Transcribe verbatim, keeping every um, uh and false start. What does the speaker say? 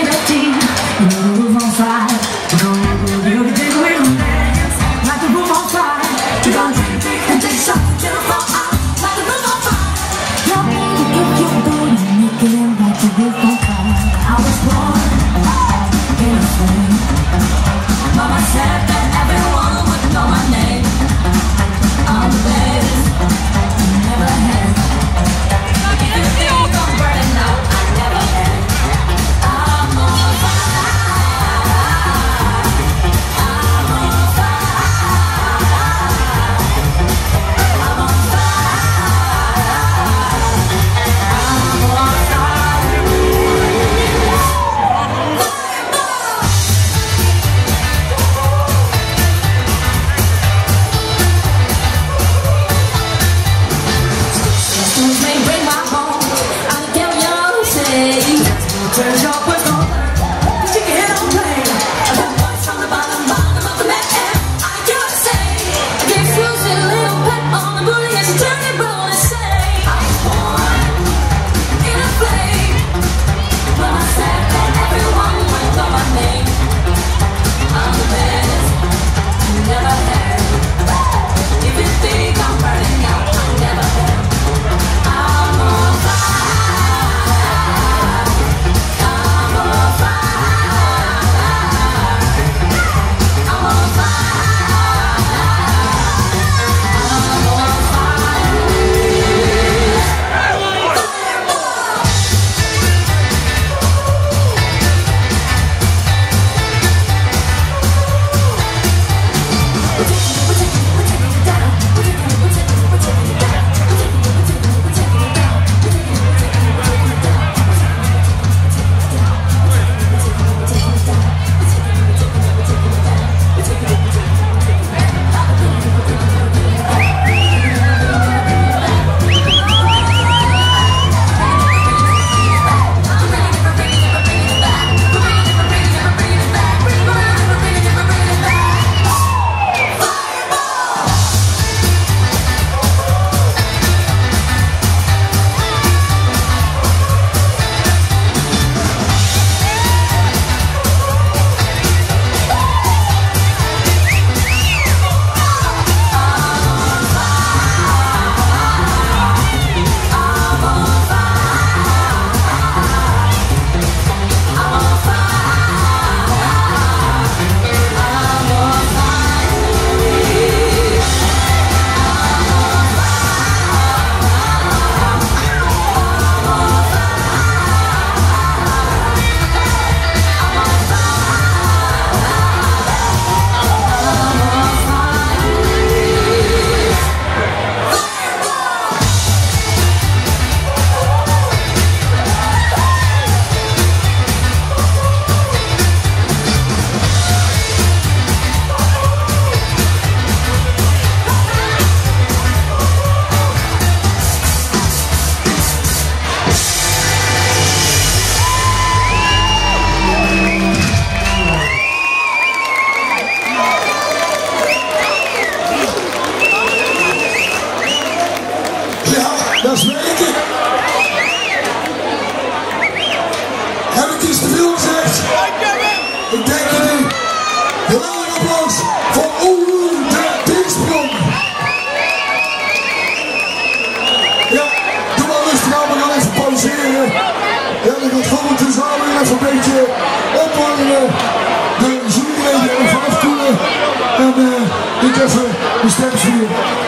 Dat is weten. Heb ik iets te veel gezegd? Ik denk het niet. Heel erg applaus voor Oeh de Dingsprong. Ja, doe maar rustig aan, we gaan even pauzeren. Ja, dan gaat gewoon de zaal weer even een beetje opwarmen. De juryleden even afkoelen. En uh, ik even de stemsvier.